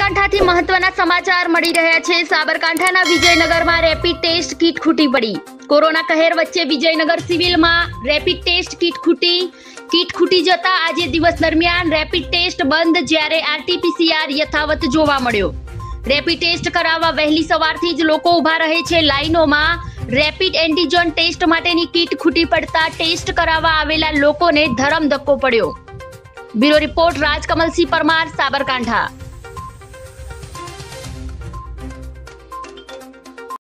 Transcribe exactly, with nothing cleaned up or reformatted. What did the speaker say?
સાબરકાંઠાથી મહત્વના સમાચાર મળી રહ્યા છે। સાબરકાંઠાના વિજયનગરમાં રેપિડ ટેસ્ટ કીટ ખૂટી પડી। કોરોના કહેર વચ્ચે વિજયનગર સિવિલમાં રેપિડ ટેસ્ટ કીટ ખૂટી કીટ ખૂટી જતા આજે દિવસ દરમિયાન રેપિડ ટેસ્ટ બંધ, જ્યારે આરટીપીસીઆર યથાવત જોવા મળ્યો। રેપિડ ટેસ્ટ કરાવવા વહેલી સવારથી જ લોકો ઊભા રહે છે લાઈનોમાં। રેપિડ એન્ટીજન ટેસ્ટ માટેની કીટ ખૂટી પડતા ટેસ્ટ કરાવવા આવેલા લોકોને ધરમ ધક્કો પડ્યો। Bureau report Rajkamalsinh Parmar, Sabarkantha.